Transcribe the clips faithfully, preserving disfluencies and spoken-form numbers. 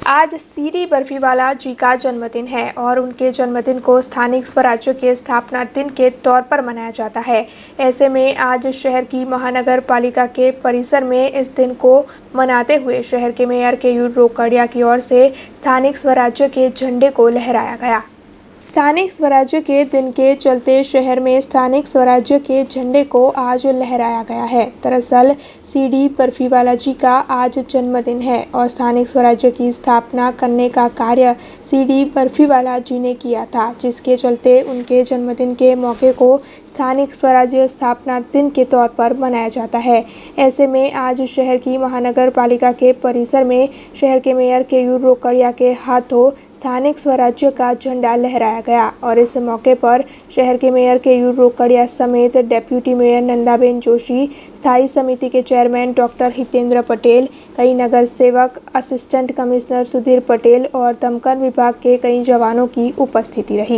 आज सीडी बर्फीवाला जी का जन्मदिन है और उनके जन्मदिन को स्थानिक स्वराज्य के स्थापना दिन के तौर पर मनाया जाता है। ऐसे में आज शहर की महानगर पालिका के परिसर में इस दिन को मनाते हुए शहर के मेयर केयूर रोकड़िया की ओर से स्थानिक स्वराज्य के झंडे को लहराया गया। स्थानिक स्वराज्य के दिन के चलते शहर में स्थानिक स्वराज्य के झंडे को आज लहराया गया है। दरअसल सीडी बर्फीवाला जी का आज जन्मदिन है और स्थानिक स्वराज्य की स्थापना करने का कार्य सीडी बर्फीवाला जी ने किया था, जिसके चलते उनके जन्मदिन के मौके को स्थानिक स्वराज्य स्थापना दिन के तौर पर मनाया जाता है। ऐसे में आज शहर की महानगर पालिका के परिसर में शहर के मेयर केयूर रोकड़िया के हाथों स्थानिक स्वराज्य का झंडा लहराया गया और इस मौके पर शहर के मेयर केयूर रोकड़िया समेत डेप्यूटी मेयर नंदाबेन जोशी, स्थायी समिति के चेयरमैन डॉक्टर हितेंद्र पटेल, कई नगर सेवक, असिस्टेंट कमिश्नर सुधीर पटेल और दमकल विभाग के कई जवानों की उपस्थिति रही।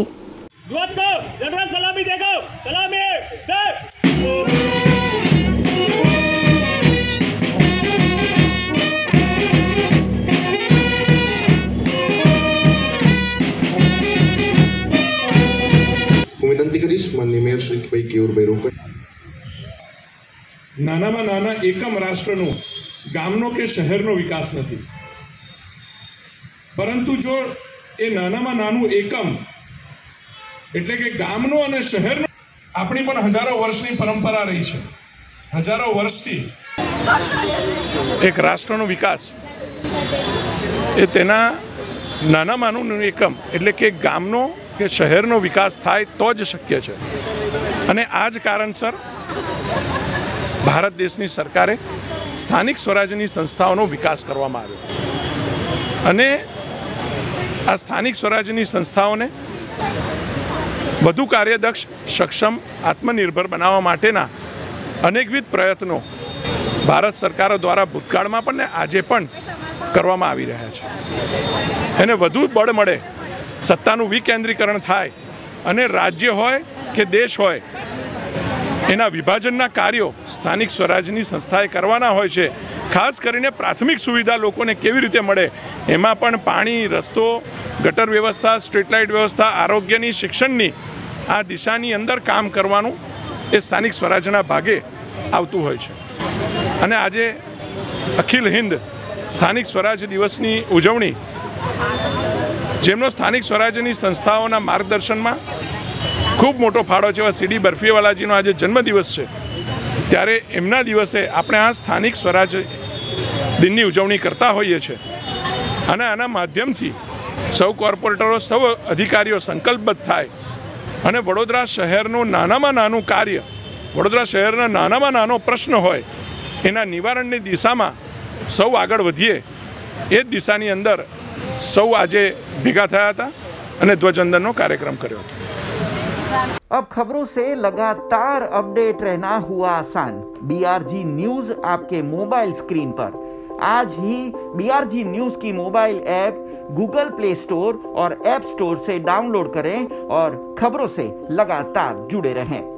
વિનંતી કરીશ માનનીય મેયર શ્રી ભાઈ કેયુરભાઈ રોકડિયા। નાનામાં નાના એકમ રાષ્ટ્રનો ગામનો કે શહેરનો વિકાસ નથી, પરંતુ જો એ નાનામાં નાનું એકમ એટલે કે ગામનો અને શહેરનો આપણી પણ હજારો વર્ષની પરંપરા રહી છે। હજારો વર્ષથી એક રાષ્ટ્રનો વિકાસ એ તેના નાનામાં નાનું એકમ એટલે કે ગામનો કે શહેરનો વિકાસ થાય તો જ શક્ય છે અને આ જ કારણસર ભારત દેશની સરકારે સ્થાનિક સ્વરાજ્યની સંસ્થાઓનો વિકાસ કરવામાં આવ્યો અને આ સ્થાનિક સ્વરાજ્યની સંસ્થાઓને વધુ કાર્યદક્ષ, સક્ષમ, આત્મનિર્ભર બનાવવા માટેના અનેકવિધ પ્રયત્નો ભારત સરકારો દ્વારા ભૂતકાળમાં પણ ને આજે પણ કરવામાં આવી રહ્યા છે। એને વધુ બળ મળે, સત્તાનું વિકેન્દ્રીકરણ થાય અને રાજ્ય હોય કે દેશ હોય એના વિભાજનના કાર્યો સ્થાનિક સ્વરાજ્યની સંસ્થાએ કરવાના હોય છે। ખાસ કરીને પ્રાથમિક સુવિધા લોકોને કેવી રીતે મળે એમાં પણ પાણી, રસ્તો, ગટર વ્યવસ્થા, સ્ટ્રીટ લાઇટ વ્યવસ્થા, આરોગ્યની, શિક્ષણની આ દિશાની અંદર કામ કરવાનું એ સ્થાનિક સ્વરાજ્યના ભાગે આવતું હોય છે અને આજે અખિલ હિન્દ સ્થાનિક સ્વરાજ્ય દિવસની ઉજવણી જેમનો સ્થાનિક સ્વરાજ્યની સંસ્થાઓના માર્ગદર્શનમાં ખૂબ મોટો ફાળો છે એવા સીડી બર્ફીવાલાજીનો આજે જન્મદિવસ છે, ત્યારે એમના દિવસે આપણે આ સ્થાનિક સ્વરાજ્ય દિનની ઉજવણી કરતા હોઈએ છીએ અને આના માધ્યમથી સૌ કોર્પોરેટરો, સૌ અધિકારીઓ સંકલ્પબદ્ધ થાય અને વડોદરા શહેરનું નાનામાં નાનું કાર્ય, વડોદરા શહેરના નાનામાં નાનો પ્રશ્ન હોય એના નિવારણની દિશામાં સૌ આગળ વધીએ એ જ દિશાની અંદર સૌ આજે ભેગા થયા હતા અને ધ્વજવંદનનો કાર્યક્રમ કર્યો હતો। अब खबरों से लगातार अपडेट रहना हुआ आसान। बीआरजी न्यूज आपके मोबाइल स्क्रीन पर आज ही बीआरजी न्यूज की mobile app Google Play Store और ऐप स्टोर से डाउनलोड करें और खबरों से लगातार जुड़े रहें।